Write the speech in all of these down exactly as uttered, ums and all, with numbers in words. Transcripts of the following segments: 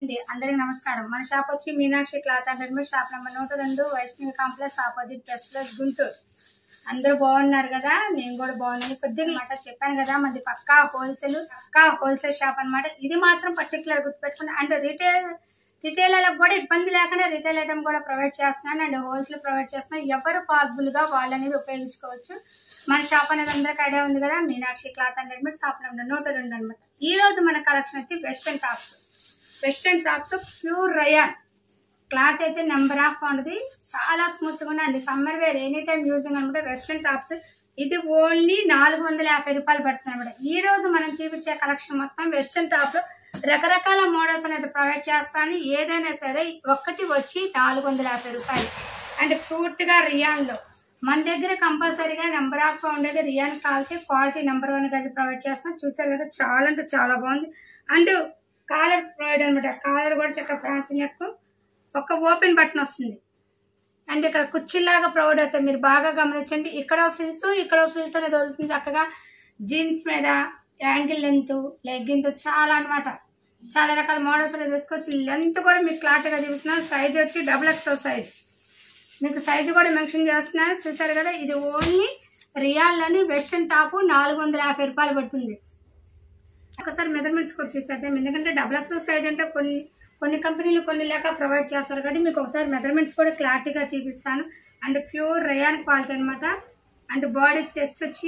అందరికి నమస్కారం. మన షాప్ వచ్చి Meenakshi cloth and readymade shop number నూట రెండు Vaishnavi complex opposite plus plus Guntur. అందరూ బాగున్నారు కదా, నేను కూడా బాగున్నాను. కొద్దిగా మాట చెప్పాను కదా, మనది పక్కా హోల్సేల్ పక్కా హోల్సేల్ షాప్ అనమాట. ఇది మాత్రం పర్టికులర్ గుర్తుపెట్టుకుని అండ్ రిటైల్ రిటైలర్లకు కూడా ఇబ్బంది లేకుండా రిటైల్ ఐటమ్ కూడా ప్రొవైడ్ చేస్తున్నాను అండ్ హోల్సేల్ ప్రొవైడ్ చేస్తున్నాను. ఎవరు పాసిబుల్ గా వాళ్ళు అనేది ఉపయోగించుకోవచ్చు. మన షాప్ అనేది అందరికి ఐడియా ఉంది కదా, Meenakshi cloth and readymade shop number నూట రెండు అనమాట. ఈ రోజు మన కలెక్షన్ వచ్చి western tops western tops pure rayon cloth అయితే నెంబర్ ఆఫ్ ఉంటుంది. చాలా స్మూత్ గా ఉండండి. Summer wear any time using అనమాట. వెస్టర్న్ టాప్స్ ఇది ఓన్లీ నాలుగు వందల యాభై రూపాయలు పడుతుంది అనమాట. ఈ రోజు మనం చూపించే కలెక్షన్ మొత్తం వెస్టర్న్ టాప్ లో రకరకాల మోడల్స్ అనేది ప్రొవైడ్ చేస్తాను. ఏదైనా సరే ఒక్కటి వచ్చి నాలుగు వందల యాభై రూపాయలు అండ్ పూర్తిగా రియాన్ లో మన దగ్గర కంపల్సరీగా నెంబర్ ఆఫ్ గా ఉండేది rayon quality quality number one గా ప్రొవైడ్ చేస్తాం. చూసారు కదా, చాలా అంటే చాలా బాగుంది. అండ్ కాలర్ ప్రొవైడ్ అనమాట. కాలర్ కూడా చక్కగా ఫ్యాన్సీ నెక్, ఒక ఓపెన్ బటన్ వస్తుంది అండ్ ఇక్కడ కుర్చీలాగా ప్రొవైడ్ అవుతాయి. మీరు బాగా గమనించండి, ఇక్కడ ఫ్రిల్స్ ఇక్కడ ఫ్రిల్స్ అనేది వదులుతుంది. చక్కగా జీన్స్ మీద యాంగిల్ లెంత్ లెగ్గింత్ చాలా అనమాట. చాలా రకాల మోడల్స్ అనేది తీసుకోవచ్చు. లెంత్ కూడా మీకు క్లారిటీ గా చూపిస్తున్నాను. సైజ్ వచ్చి డబుల్ ఎక్స్ఎల్ సైజ్, మీకు సైజు కూడా మెన్షన్ చేస్తున్నారు. చూసారు కదా, ఇది ఓన్లీ రియాల్ లోని వెస్టర్న్ టాప్ నాలుగు వందల యాభై రూపాయలు పడుతుంది. ఒకసారి మెజర్మెంట్స్ కూడా చూసేద్దాం. ఎందుకంటే డబుల్ ఎక్స్ఎల్ సైజ్ అంటే కొన్ని కొన్ని కంపెనీలు కొన్ని లేక ప్రొవైడ్ చేస్తారు కాబట్టి మీకు ఒకసారి మెజర్మెంట్స్ కూడా క్లారిటీగా చూపిస్తాను. అండ్ ప్యూర్ రియాన్ క్వాలిటీ అనమాట. అండ్ బాడీ చెస్ట్ వచ్చి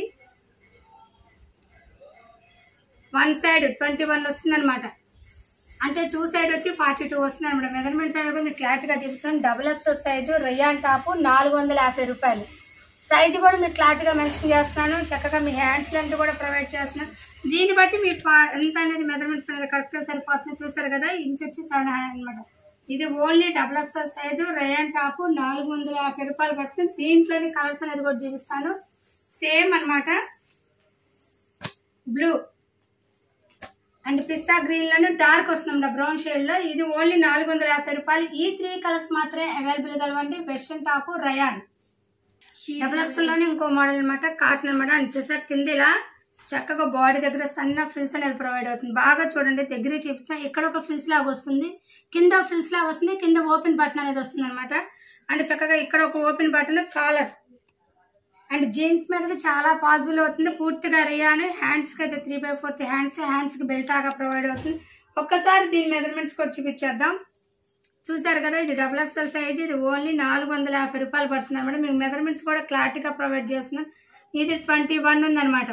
వన్ సైడ్ ట్వంటీ వన్ వస్తుంది అనమాట. అంటే టూ సైడ్ వచ్చి ఫార్టీ టూ వస్తుంది అనమాట. మెజర్మెంట్స్ అనేది కూడా మీకు క్లారిటీగా చూపిస్తాను. Double XL size rayon top నాలుగు వందల యాభై రూపాయలు. సైజు కూడా మీకు క్లారిటీగా మెన్షన్ చేస్తున్నాను. చక్కగా మీ హ్యాండ్స్ లెంత్ కూడా ప్రొవైడ్ చేస్తున్నాను. దీన్ని బట్టి మీకు ఎంత అనేది మెజర్మెంట్స్ అనేది కరెక్ట్గా సరిపోతుంది. చూసారు కదా, ఇంచ్ వచ్చి సెవెన్ అనమాట. ఇది only double XL size rayon top నాలుగు వందల యాభై రూపాయలు పడుతుంది. దీంట్లోని కలర్స్ అనేది కూడా చూపిస్తాను. సేమ్ అనమాట. బ్లూ అండ్ పిస్తా గ్రీన్ లోనే డార్క్ వస్తుంది బ్రౌన్ షేడ్ లో. ఇది ఓన్లీ నాలుగు వందల యాభై రూపాయలు. ఈ త్రీ కలర్స్ మాత్రమే అవైలబుల్ కలవండి. Western top rayon double XL లోనే ఇంకో మోడల్ అనమాట. కాటన్ అనమాట. అని చూసారు కింద ఇలా చక్కగా బాడీ దగ్గర సన్న ఫ్రిల్స్ అనేది ప్రొవైడ్ అవుతుంది. బాగా చూడండి, దగ్గర చూపిస్తా. ఇక్కడ ఒక ఫ్రిల్స్ లాగా వస్తుంది, కింద ఫ్రిల్స్ లాగా వస్తుంది, కింద ఓపెన్ బటన్ అనేది వస్తుంది అనమాట. అండ్ చక్కగా ఇక్కడ ఒక open button collar and jeans మీద చాలా పాసిబుల్ అవుతుంది. పూర్తిగా రియాన్. హ్యాండ్స్ కి అయితే three by fourth hands hands కి బెల్ట్ ఆగా ప్రొవైడ్ అవుతుంది. ఒక్కసారి దీని మెజర్మెంట్స్ కూడా చూపించేద్దాం. చూసారు కదా, ఇది డబుల్ ఎక్స్ఎల్ సైజ్. ఇది ఓన్లీ నాలుగు వందల యాభై రూపాయలు పడుతుంది అనమాట. మీకు మెజర్మెంట్స్ కూడా క్లారిటీగా ప్రొవైడ్ చేస్తున్నాం. ఇది ట్వంటీ వన్ ఉంది అనమాట.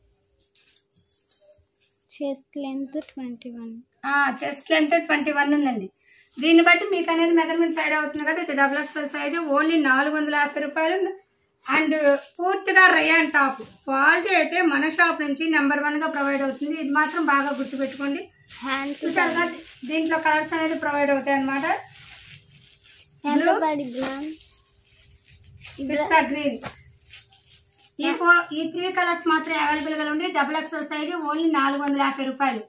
Chest length twenty one chest length twenty one ఉందండి. దీన్ని బట్టి మీకు అనేది మెజర్మెంట్ సైడ్ అవుతుంది కదా. ఇది డబుల్ ఎక్స్ఎల్ సైజ్ ఓన్లీ నాలుగు వందల యాభై రూపాయలు. అండ్ పూర్తిగా రయాన్ టాప్ క్వాలిటీ అయితే మన షాప్ నుంచి నెంబర్ వన్ గా ప్రొవైడ్ అవుతుంది. ఇది మాత్రం బాగా గుర్తుపెట్టుకోండి. హ్యాండ్స్ దీంట్లో కలర్స్ అనేది ప్రొవైడ్ అవుతాయి అనమాట. పిస్తా గ్రీన్ ఈ ఫోర్ ఈ త్రీ కలర్స్ మాత్రమే అవైలబుల్ గా ఉండి డబుల్ ఎక్స్ఎల్ సైజ్ ఓన్లీ నాలుగు వందల యాభై రూపాయలు.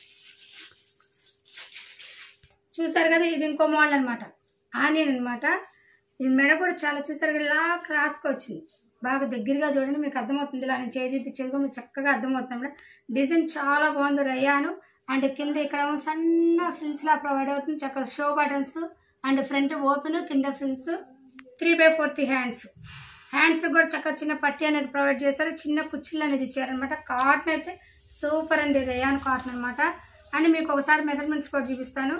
చూసారు కదా, ఇది ఇంకో మోడల్ అనమాట. ఆనియన్ అనమాట. ఇది మెడ కూడా చాలా చూసారు కదా, ఇలా క్రాస్ గా వచ్చింది. బాగా దగ్గరగా చూడండి, మీకు అర్థమవుతుంది. ఇలా నేను చేసి చూపించేది కూడా మీకు చక్కగా అర్థమవుతుంది. డిజైన్ చాలా బాగుంది రయాను. అండ్ కింద ఇక్కడ సన్న ఫ్రిల్స్ లా ప్రొవైడ్ అవుతుంది. చక్కగా show buttons and front open, కింద frills, three by fourth hands hands కూడా చక్కగా చిన్న పట్టి అనేది ప్రొవైడ్ చేశారు. చిన్న కుర్చీలు అనేది ఇచ్చారనమాట. కాటన్ అయితే సూపర్ అండి, రయాన్ కాటన్ అనమాట. అండ్ మీకు ఒకసారి మెజర్మెంట్స్ కూడా చూపిస్తాను.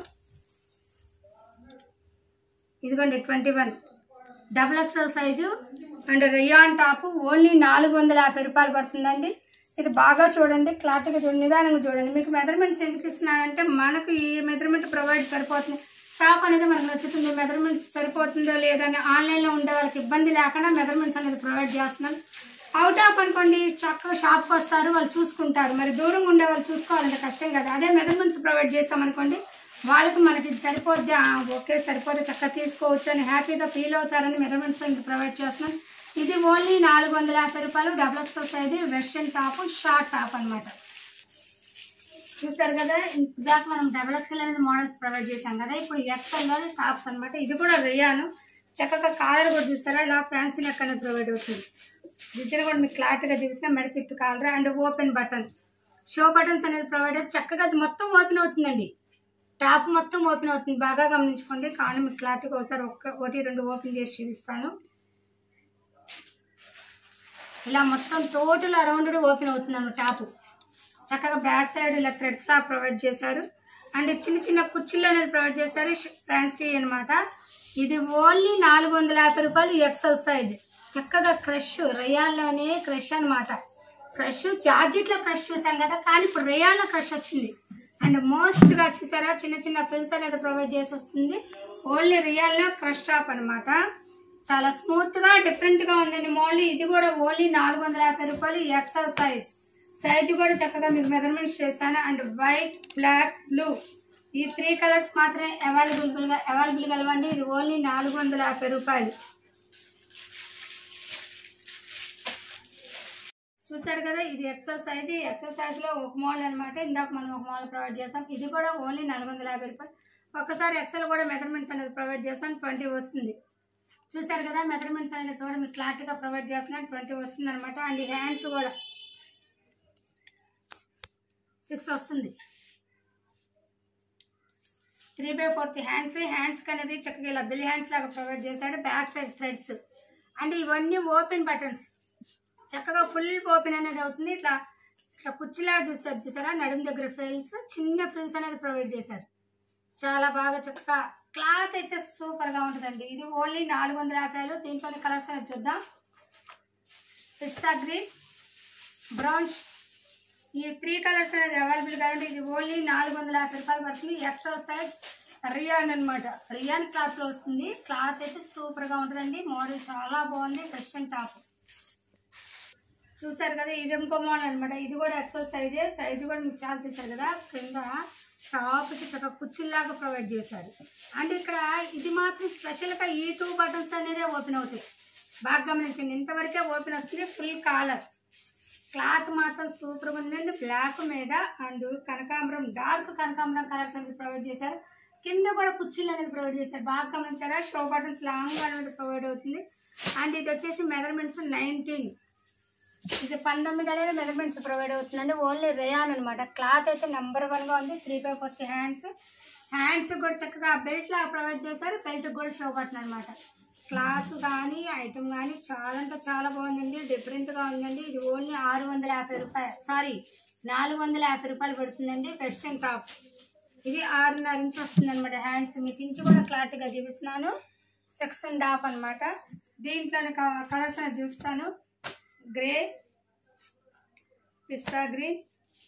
ఇదిగోండి twenty one double XL size and rayon top only నాలుగు వందల యాభై రూపాయలు పడుతుందండి. ఇది బాగా చూడండి, క్లారిటీగా చూడండి, నిదానంగా చూడండి. మీకు మెజర్మెంట్స్ ఎందుకు ఇస్తున్నానంటే మనకు ఈ మెజర్మెంట్ ప్రొవైడ్ సరిపోతుంది. టాప్ అనేది మనకు నచ్చుతుంది. మెజర్మెంట్స్ సరిపోతుందో లేదని ఆన్లైన్లో ఉండే వాళ్ళకి ఇబ్బంది లేకుండా మెజర్మెంట్స్ అనేది ప్రొవైడ్ చేస్తున్నాను. అవుట్ ఆఫ్ అనుకోండి, చక్కగా షాప్కి వస్తారు, వాళ్ళు చూసుకుంటారు. మరి దూరంగా ఉండే వాళ్ళు చూసుకోవాలంటే కష్టం కదా. అదే మెజర్మెంట్స్ ప్రొవైడ్ చేస్తామనుకోండి, వాళ్ళకి మనకి సరిపోద్ది, ఓకే సరిపోతే చక్కగా తీసుకోవచ్చు అని హ్యాపీగా ఫీల్ అవుతారని మెజర్మెంట్స్ ప్రొవైడ్ చేస్తున్నాను. ఇది ఓన్లీ నాలుగు వందల యాభై రూపాయలు. Double XL size western top short top అనమాట. చూసారు కదా, ఇందాక మనం డబుల్ ఎక్స్ఎల్ అనేది మోడల్స్ ప్రొవైడ్ చేశాం కదా. ఇప్పుడు ఎక్స్ఎల్ లో టాప్స్ అనమాట. ఇది కూడా రియాను. చక్కగా కాలర్ కూడా చూస్తారా, ఇలా ఫ్యాన్సీ నెక్ అనేది ప్రొవైడ్ అవుతుంది. డిజైన్ కూడా మీకు క్లారిటీగా చూపిస్తున్నా. మెడ చుట్టూ collar and open button show buttons అనేది ప్రొవైడ్ అవుతుంది. చక్కగా అది మొత్తం ఓపెన్ అవుతుందండి. టాప్ మొత్తం ఓపెన్ అవుతుంది, బాగా గమనించుకోండి. కానీ మీకు క్లారిటీగా ఒకసారి ఒక్క ఒకటి రెండు ఓపెన్ చేసి చూపిస్తాను. ఇలా మొత్తం టోటల్ అరౌండ్ ఓపెన్ అవుతుంది టాప్. చక్కగా బ్యాక్ సైడ్ ఇలా థ్రెడ్స్ లా ప్రొవైడ్ చేశారు. అండ్ చిన్న చిన్న కుర్చీలు అనేది ప్రొవైడ్ చేశారు, ఫ్యాన్సీ అనమాట. ఇది ఓన్లీ నాలుగు వందల యాభై రూపాయలు ఎక్సెల్ సైజ్. చక్కగా క్రష్, రయాన్లోనే క్రష్ అనమాట. క్రష్ జార్జెట్లో క్రష్ చూసాం కదా, కానీ ఇప్పుడు రయాన్లో క్రష్ వచ్చింది. అండ్ మోస్ట్గా చూసారా చిన్న చిన్న ఫ్రిల్స్ అనేది ప్రొవైడ్ చేసి వస్తుంది. ఓన్లీ రియాల్లో క్రష్ టాప్ అనమాట. చాలా స్మూత్గా డిఫరెంట్గా ఉందండి. ఓన్లీ ఇది కూడా ఓన్లీ నాలుగు వందల యాభై రూపాయలు ఎక్సెల్ సైజ్. సైజ్ కూడా చక్కగా మీకు మెజర్మెంట్స్ చేస్తాను. అండ్ వైట్, బ్లాక్, బ్లూ ఈ త్రీ కలర్స్ మాత్రమే అవైలబుల్గా అవైలబుల్ కలవండి. ఇది ఓన్లీ నాలుగు వందల యాభై రూపాయలు. చూసారు కదా, ఇది ఎక్సెల్ సైజ్. ఎక్సెల్ సైజ్లో ఒక మోడల్ అనమాట. ఇందాక మనం ఒక మోడల్ ప్రొవైడ్ చేస్తాం. ఇది కూడా ఓన్లీ నాలుగు వందల యాభై రూపాయలు. ఒక్కసారి ఎక్సెల్ కూడా మెజర్మెంట్స్ అనేది ప్రొవైడ్ చేస్తాను, ట్వంటీ వస్తుంది. చూసారు కదా, మెజర్మెంట్స్ అనేది కూడా మీకు క్లారిటీగా ప్రొవైడ్ చేస్తున్నాను, ట్వంటీ వస్తుంది అనమాట. అండ్ హ్యాండ్స్ కూడా సిక్స్ వస్తుంది. Three by fourth hands. హ్యాండ్స్కి అనేది చక్కగా ఇలా బిల్ హ్యాండ్స్ లాగా ప్రొవైడ్ చేశాడు. Back side threads. అండ్ ఇవన్నీ ఓపెన్ బటన్స్. చక్కగా ఫుల్ ఓపెన్ అనేది అవుతుంది. ఇట్లా ఇట్లా కుర్చీలాగా చూస్తారు చూసారా, నడుము దగ్గర ఫ్రిల్స్, చిన్న ఫ్రిల్స్ అనేది ప్రొవైడ్ చేశారు. చాలా బాగా చక్కగా క్లాత్ అయితే సూపర్గా ఉంటుందండి. ఇది ఓన్లీ నాలుగు వందల యాభైలు. దీంట్లోని కలర్స్ అనేది చూద్దాం. పిస్తా గ్రీన్, బ్రౌన్, ఈ త్రీ కలర్స్ అనేది అవైలబుల్ కావాలంటే ఇది ఓన్లీ నాలుగు వందల యాభై రూపాయలు పడుతుంది. ఎక్సెల్ సైజ్ రియాన్ అనమాట. రియాన్ క్లాత్ లో వస్తుంది. క్లాత్ అయితే సూపర్ గా ఉంటుందండి. మోడల్ చాలా బాగుంది. వెస్టర్న్ టాప్ చూసారు కదా, ఇది ఇంకో మోడల్ అనమాట. ఇది కూడా ఎక్సెల్ సైజే. సైజ్ కూడా మీకు చాలా చూసారు కదా, కింద టాప్ కి చక్కగా కుర్చీలాగా ప్రొవైడ్ చేశారు. అండ్ ఇక్కడ ఇది మాత్రం స్పెషల్ గా ఈ టూ బటన్స్ అనేది ఓపెన్ అవుతాయి. బాగా గమనించండి, ఇంతవరకే ఓపెన్ వస్తుంది. Full collar. క్లాత్ మాత్రం సూపర్ ఉందండి. బ్లాక్ మీద అండ్ కనకాంబరం, డార్క్ కనకాంబరం కలర్స్ అనేది ప్రొవైడ్ చేశారు. కింద కూడా కుర్చీలు అనేది ప్రొవైడ్ చేశారు. బాగా గమనించారా, షో బటన్స్ లాంగ్ అనేది ప్రొవైడ్ అవుతుంది. అండ్ ఇది వచ్చేసి మెజర్మెంట్స్ నైన్టీన్, ఇది పంతొమ్మిది అనేది మెజర్మెంట్స్ ప్రొవైడ్ అవుతుందండి. ఓన్లీ రేయాన్ అనమాట. క్లాత్ అయితే నెంబర్ వన్ గా ఉంది. Three by fourth hands. Hands కూడా చక్కగా బెల్ట్ లా ప్రొవైడ్ చేశారు. బెల్ట్ కూడా షో బటన్ అనమాట. క్లాత్ కానీ ఐటమ్ కానీ చాలా అంటే చాలా బాగుందండి. డిఫరెంట్ గా ఉందండి. ఇది ఓన్లీ ఆరు వందల యాభై రూపాయలు సారీ నాలుగు వందల యాభై రూపాయలు పడుతుందండి. Western top. ఇది ఆరున్నర ఇంచ్ వస్తుంది అనమాట. హ్యాండ్స్ మీకు ఇంచు కూడా క్లారిటీగా చూపిస్తున్నాను. సెక్షన్ డాప్ అనమాట. దీంట్లోనే కలర్స్ అనేది చూపిస్తాను. Grey, pista green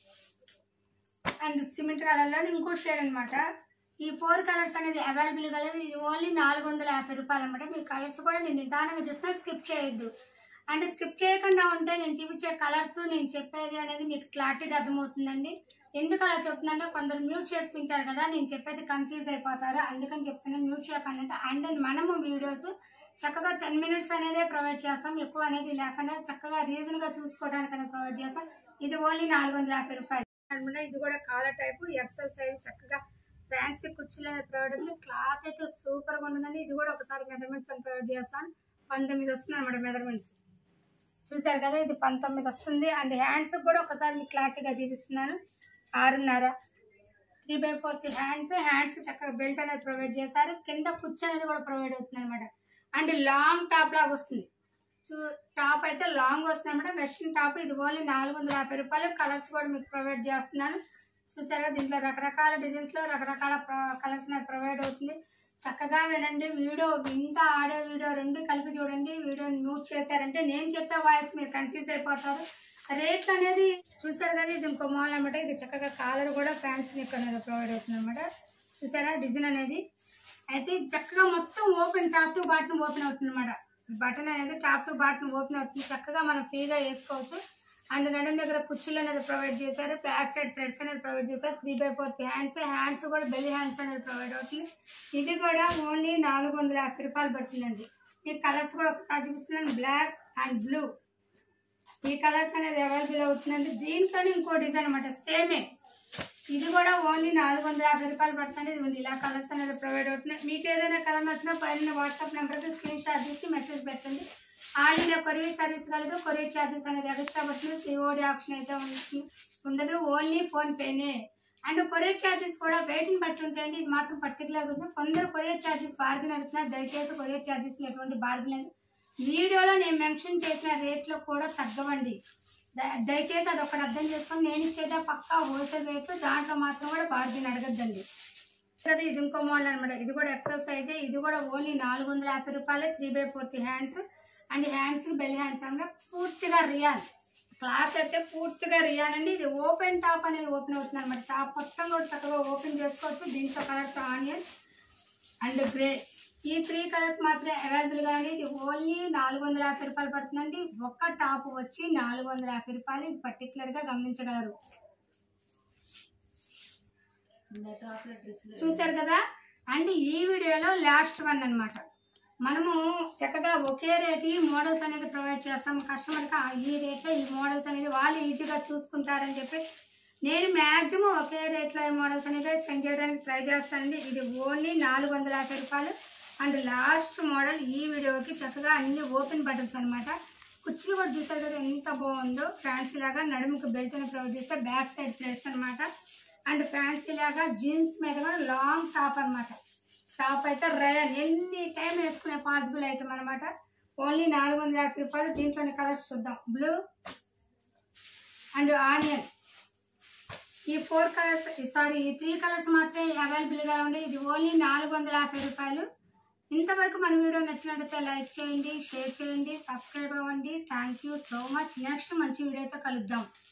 and cement కలర్లో ఇంకో షేడ్ అనమాట. ఈ ఫోర్ కలర్స్ అనేది అవైలబుల్ కలర్. ఇది ఓన్లీ నాలుగు వందల యాభై రూపాయలు అనమాట. మీ కలర్స్ కూడా నేను నిదానంగా చూస్తాను, స్కిప్ చేయొద్దు. అంటే స్కిప్ చేయకుండా ఉంటే నేను చూపించే కలర్స్, నేను చెప్పేది అనేది మీకు క్లారిటీగా అర్థమవుతుందండి. ఎందుకు అలా చెప్తుందంటే కొందరు మ్యూట్ చేసి వింటారు కదా, నేను చెప్పేది కన్ఫ్యూజ్ అయిపోతారు. అందుకని చెప్తున్నాను, మ్యూట్ చేయకండి అంటే. అండ్ మనము వీడియోస్ చక్కగా టెన్ మినిట్స్ అనేది ప్రొవైడ్ చేస్తాం, ఎక్కువ అనేది లేకుండా చక్కగా రీజన్గా చూసుకోవడానికి అనేది ప్రొవైడ్ చేస్తాం. ఇది ఓన్లీ నాలుగు వందల యాభై రూపాయలు అనమాట. ఇది కూడా కాలర్ టైపు, ఎక్సెల్ సైజ్. చక్కగా ఫ్యాన్సీ కుర్చీలు అనేది ప్రొవైడ్ ఉంది. క్లాత్ అయితే సూపర్గా ఉంటుందండి. ఇది కూడా ఒకసారి మెజర్మెంట్స్ అని ప్రొవైడ్ చేస్తాను. పంతొమ్మిది వస్తుంది అనమాట మెజర్మెంట్స్. చూసారు కదా, ఇది పంతొమ్మిది వస్తుంది. అండ్ హ్యాండ్స్ కూడా ఒకసారి మీకు క్లారిటీగా చూపిస్తున్నాను. ఆరున్నర, three by fourth hands. Hands చక్కగా బెల్ట్ అనేది ప్రొవైడ్ చేశారు. కింద కుర్చీ అనేది కూడా ప్రొవైడ్ అవుతుంది అనమాట. అండ్ లాంగ్ టాప్ లాగా వస్తుంది. చూ టాప్ అయితే లాంగ్ వస్తుంది అనమాట. Western top. ఇది ఓన్లీ నాలుగు వందల యాభై రూపాయలు. కలర్స్ కూడా మీకు ప్రొవైడ్ చేస్తున్నాను. చూసారా, దీంట్లో రకరకాల డిజైన్స్ లో రకరకాల కలర్స్ అనేది ప్రొవైడ్ అవుతుంది. చక్కగా వినండి. వీడియో వింటా ఆడే వీడియో రెండు కలిపి చూడండి. వీడియోని మ్యూట్ చేశారంటే నేను చెప్పే వాయిస్ మీరు కన్ఫ్యూజ్ అయిపోతారు. రేట్లు అనేది చూసారు కదా, ఇది ఇంకో మోడల్ అనమాట. ఇది చక్కగా కాలర్ కూడా ఫ్యాన్సీ నెక్ అనేది ప్రొవైడ్ అవుతుంది అనమాట. చూసారా డిజైన్ అనేది. అయితే చక్కగా మొత్తం open, top to button open అవుతుంది అనమాట. బటన్ అనేది టాప్ టు బాటన్ ఓపెన్ అవుతుంది. చక్కగా మనం ఫ్రీగా వేసుకోవచ్చు. అండ్ నడుం దగ్గర కుర్చీలు అనేది ప్రొవైడ్ చేశారు. బ్యాక్ సైడ్ థ్రెడ్స్ అనేది ప్రొవైడ్ చేశారు. Three by fourth hands. Hands కూడా బెల్లి హ్యాండ్స్ అనేది ప్రొవైడ్ అవుతుంది. ఇది కూడా ఓన్లీ నాలుగు వందల యాభై రూపాయలు పడుతుందండి. ఈ కలర్స్ కూడా ఒకసారి చూపిస్తున్నాను. బ్లాక్ అండ్ బ్లూ ఈ కలర్స్ అనేది అవైలబుల్ అవుతుందండి. దీంట్లోనే ఇంకో డిజైన్ అనమాట, సేమే. ఇది కూడా ఓన్లీ నాలుగు వందల యాభై రూపాయలు పడుతుంది. ఇది ఇలా కలర్స్ అనేది ప్రొవైడ్ అవుతున్నాయి. మీకు ఏదైనా కలర్ నచ్చినా పైన వాట్సాప్ నెంబర్కి స్క్రీన్ షాట్ తీసి మెసేజ్ పెట్టండి. ఆల్ ఇండియా కొరియర్ సర్వీస్ కలదు. కొరియర్ ఛార్జెస్ అనేది ఎక్స్ట్రా పడుతుంది. సిఓడి ఆప్షన్ అయితే ఉండదు. ఓన్లీ ఫోన్ పేనే. అండ్ కొరియర్ ఛార్జెస్ కూడా వెయిట్ని బట్టి ఉంటాయండి. ఇది మాత్రం పర్టికులర్గా ఉంది. కొందరు కొరియర్ ఛార్జెస్ బార్గెన్ అడుగుతున్నారు. దయచేసి కొరియర్ ఛార్జెస్ ఎటువంటి బార్గెన్ వీడియోలో నేను మెన్షన్ చేసిన రేట్లో కూడా తగ్గవండి. దయచేసి అది ఒకటి అర్థం చేసుకొని నేను ఇచ్చేదా పక్కా హోల్సేల్ రేటు, దాంట్లో మాత్రం కూడా బార్గెన్ అడగద్దండి. అది ఇది ఇంకో మోడల్ అనమాట. ఇది కూడా ఎక్సర్సైజ్. ఇది కూడా ఓన్లీ నాలుగు వందల యాభై రూపాయలే. Three by fourth hands and hands bell hands అనమాట. పూర్తిగా రియాన్ క్లాత్ అయితే పూర్తిగా రియాన్ అండి. ఇది ఓపెన్ టాప్ అనేది ఓపెన్ అవుతుంది అనమాట. టాప్ మొత్తం కూడా చక్కగా ఓపెన్ చేసుకోవచ్చు. దీంట్లో కలర్స్ ఆనియన్ అండ్ గ్రే, ఈ త్రీ కలర్స్ మాత్రమే అవైలబుల్గా అండి. ఇది ఓన్లీ నాలుగు వందల యాభై రూపాయలు పడుతుందండి. ఒక్క టాప్ వచ్చి నాలుగు వందల యాభై రూపాయలు. ఇది పర్టికులర్గా గమనించగలరు. చూసారు కదా అండ్ ఈ వీడియోలో లాస్ట్ వన్ అనమాట. మనము చక్కగా ఒకే రేట్ ఈ మోడల్స్ అనేది ప్రొవైడ్ చేస్తాం కస్టమర్కి. ఈ రేట్లో ఈ మోడల్స్ అనేది వాళ్ళు ఈజీగా చూసుకుంటారని చెప్పి నేను మ్యాక్సిమం ఒకే రేట్లో ఈ మోడల్స్ అనేది సెండ్ చేయడానికి ట్రై చేస్తానండి. ఇది ఓన్లీ నాలుగు వందల యాభై రూపాయలు. అండ్ లాస్ట్ మోడల్ ఈ వీడియోకి చక్కగా అన్ని ఓపెన్ బటన్స్ అనమాట. కుర్చీలు కూడా చూసారు కదా ఎంత బాగుందో. ఫ్యాన్సీ లాగా నడుముకు బెల్ట్ అని ప్రొవైడ్ చేస్తే బ్యాక్ సైడ్ ప్లేట్స్ అనమాట. అండ్ ఫ్యాన్సీ లాగా జీన్స్ మీద కూడా లాంగ్ టాప్ అనమాట. టాప్ అయితే రయన్ ఎన్ని టైం వేసుకునే పాసిబుల్ ఐటమ్ అనమాట. ఓన్లీ నాలుగు వందల యాభై రూపాయలు. దీంట్లోని కలర్స్ చూద్దాం. బ్లూ అండ్ ఆనియన్, ఈ ఫోర్ కలర్స్ సారీ ఈ త్రీ కలర్స్ మాత్రమే అవైలబుల్గా ఉంది. ఇది ఓన్లీ నాలుగు వందల యాభై రూపాయలు. ఇంతవరకు మన వీడియో నచ్చినట్లయితే లైక్ చేయండి, షేర్ చేయండి, సబ్స్క్రైబ్ అవ్వండి. Thank you so much. Next మంచి వీడియోతో కలుద్దాం.